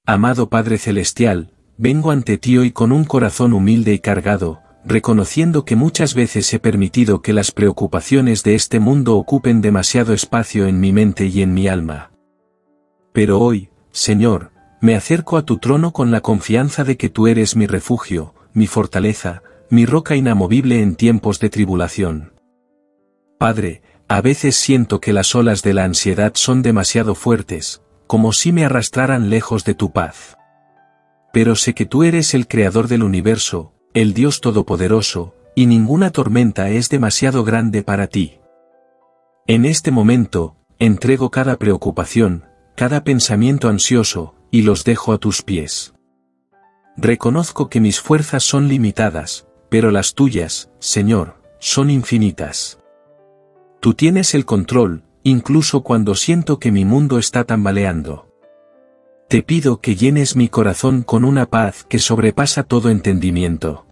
Amado Padre Celestial, vengo ante ti hoy con un corazón humilde y cargado, reconociendo que muchas veces he permitido que las preocupaciones de este mundo ocupen demasiado espacio en mi mente y en mi alma. Pero hoy, Señor, me acerco a tu trono con la confianza de que tú eres mi refugio, mi fortaleza, mi roca inamovible en tiempos de tribulación. Padre, a veces siento que las olas de la ansiedad son demasiado fuertes, como si me arrastraran lejos de tu paz. Pero sé que tú eres el creador del universo, el Dios Todopoderoso, y ninguna tormenta es demasiado grande para ti. En este momento, entrego cada preocupación, cada pensamiento ansioso, y los dejo a tus pies. Reconozco que mis fuerzas son limitadas, pero las tuyas, Señor, son infinitas. Tú tienes el control, incluso cuando siento que mi mundo está tambaleando. Te pido que llenes mi corazón con una paz que sobrepasa todo entendimiento.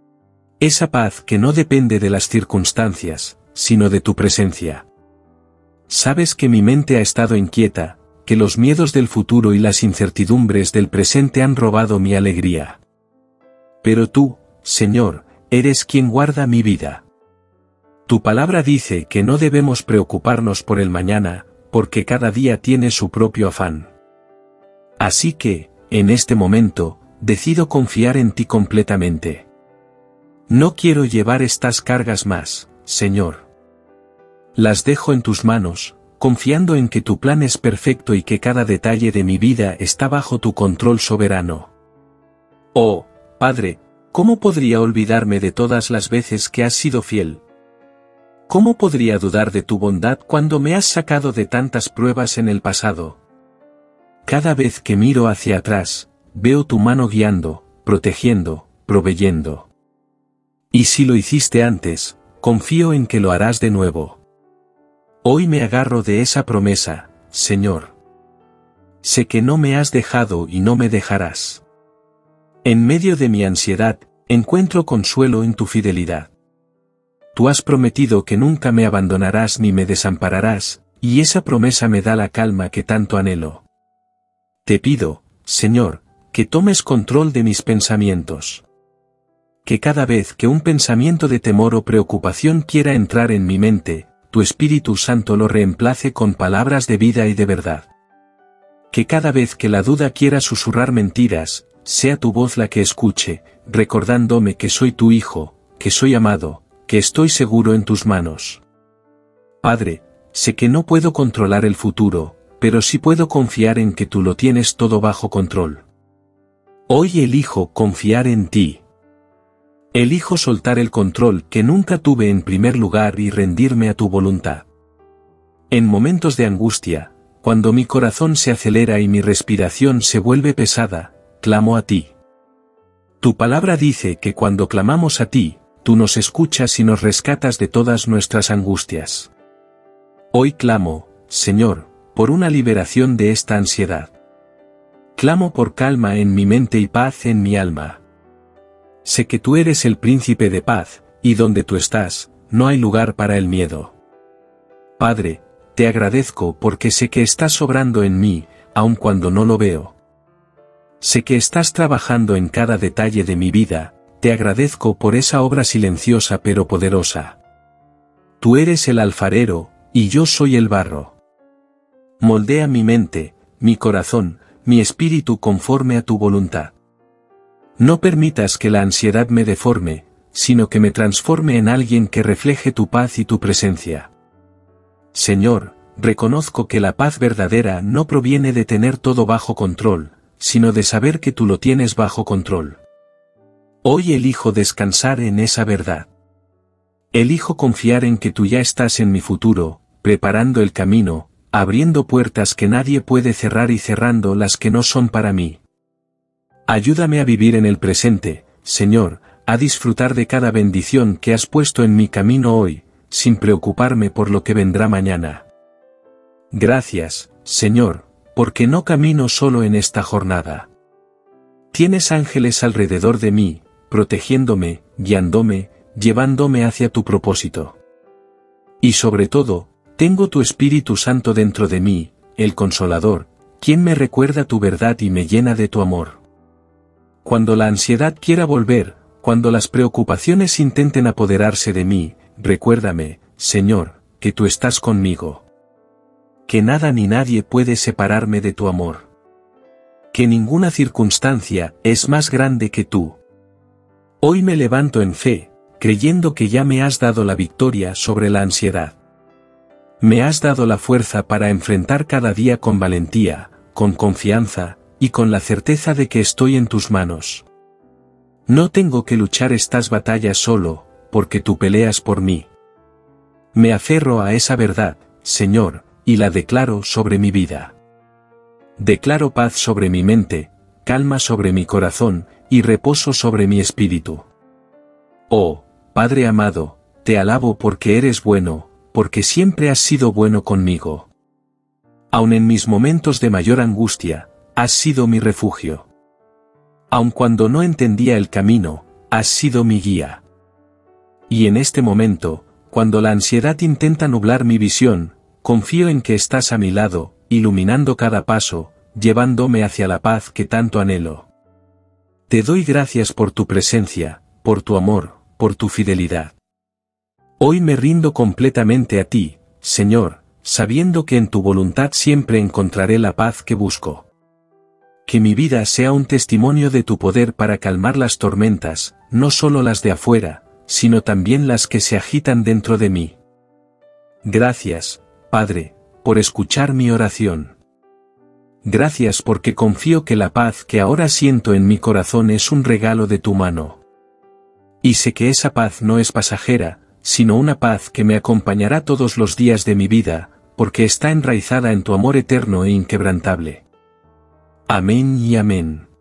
Esa paz que no depende de las circunstancias, sino de tu presencia. Sabes que mi mente ha estado inquieta, que los miedos del futuro y las incertidumbres del presente han robado mi alegría. Pero tú, Señor, eres quien guarda mi vida. Tu palabra dice que no debemos preocuparnos por el mañana, porque cada día tiene su propio afán. Así que, en este momento, decido confiar en ti completamente. No quiero llevar estas cargas más, Señor. Las dejo en tus manos, confiando en que tu plan es perfecto y que cada detalle de mi vida está bajo tu control soberano. Oh, Padre, ¿cómo podría olvidarme de todas las veces que has sido fiel? ¿Cómo podría dudar de tu bondad cuando me has sacado de tantas pruebas en el pasado? Cada vez que miro hacia atrás, veo tu mano guiando, protegiendo, proveyendo. Y si lo hiciste antes, confío en que lo harás de nuevo. Hoy me agarro de esa promesa, Señor. Sé que no me has dejado y no me dejarás. En medio de mi ansiedad, encuentro consuelo en tu fidelidad. Tú has prometido que nunca me abandonarás ni me desampararás, y esa promesa me da la calma que tanto anhelo. Te pido, Señor, que tomes control de mis pensamientos. Que cada vez que un pensamiento de temor o preocupación quiera entrar en mi mente, tu Espíritu Santo lo reemplace con palabras de vida y de verdad. Que cada vez que la duda quiera susurrar mentiras, sea tu voz la que escuche, recordándome que soy tu hijo, que soy amado, que estoy seguro en tus manos. Padre, sé que no puedo controlar el futuro, pero sí puedo confiar en que tú lo tienes todo bajo control. Hoy elijo confiar en ti. Elijo soltar el control que nunca tuve en primer lugar y rendirme a tu voluntad. En momentos de angustia, cuando mi corazón se acelera y mi respiración se vuelve pesada, clamo a ti. Tu palabra dice que cuando clamamos a ti, tú nos escuchas y nos rescatas de todas nuestras angustias. Hoy clamo, Señor, por una liberación de esta ansiedad. Clamo por calma en mi mente y paz en mi alma. Sé que tú eres el príncipe de paz, y donde tú estás, no hay lugar para el miedo. Padre, te agradezco porque sé que estás obrando en mí, aun cuando no lo veo. Sé que estás trabajando en cada detalle de mi vida, te agradezco por esa obra silenciosa pero poderosa. Tú eres el alfarero, y yo soy el barro. Moldea mi mente, mi corazón, mi espíritu conforme a tu voluntad. No permitas que la ansiedad me deforme, sino que me transforme en alguien que refleje tu paz y tu presencia. Señor, reconozco que la paz verdadera no proviene de tener todo bajo control, sino de saber que tú lo tienes bajo control. Hoy elijo descansar en esa verdad. Elijo confiar en que tú ya estás en mi futuro, preparando el camino, abriendo puertas que nadie puede cerrar y cerrando las que no son para mí. Ayúdame a vivir en el presente, Señor, a disfrutar de cada bendición que has puesto en mi camino hoy, sin preocuparme por lo que vendrá mañana. Gracias, Señor, porque no camino solo en esta jornada. Tienes ángeles alrededor de mí, protegiéndome, guiándome, llevándome hacia tu propósito. Y sobre todo, tengo tu Espíritu Santo dentro de mí, el Consolador, ¿Quién me recuerda tu verdad y me llena de tu amor? Cuando la ansiedad quiera volver, cuando las preocupaciones intenten apoderarse de mí, recuérdame, Señor, que tú estás conmigo. Que nada ni nadie puede separarme de tu amor. Que ninguna circunstancia es más grande que tú. Hoy me levanto en fe, creyendo que ya me has dado la victoria sobre la ansiedad. Me has dado la fuerza para enfrentar cada día con valentía, con confianza, y con la certeza de que estoy en tus manos. No tengo que luchar estas batallas solo, porque tú peleas por mí. Me aferro a esa verdad, Señor, y la declaro sobre mi vida. Declaro paz sobre mi mente, calma sobre mi corazón, y reposo sobre mi espíritu. Oh, Padre amado, te alabo porque eres bueno, porque siempre has sido bueno conmigo. Aun en mis momentos de mayor angustia, has sido mi refugio. Aun cuando no entendía el camino, has sido mi guía. Y en este momento, cuando la ansiedad intenta nublar mi visión, confío en que estás a mi lado, iluminando cada paso, llevándome hacia la paz que tanto anhelo. Te doy gracias por tu presencia, por tu amor, por tu fidelidad. Hoy me rindo completamente a ti, Señor, sabiendo que en tu voluntad siempre encontraré la paz que busco. Que mi vida sea un testimonio de tu poder para calmar las tormentas, no solo las de afuera, sino también las que se agitan dentro de mí. Gracias, Padre, por escuchar mi oración. Gracias porque confío que la paz que ahora siento en mi corazón es un regalo de tu mano. Y sé que esa paz no es pasajera, sino una paz que me acompañará todos los días de mi vida, porque está enraizada en tu amor eterno e inquebrantable. Amén y amén.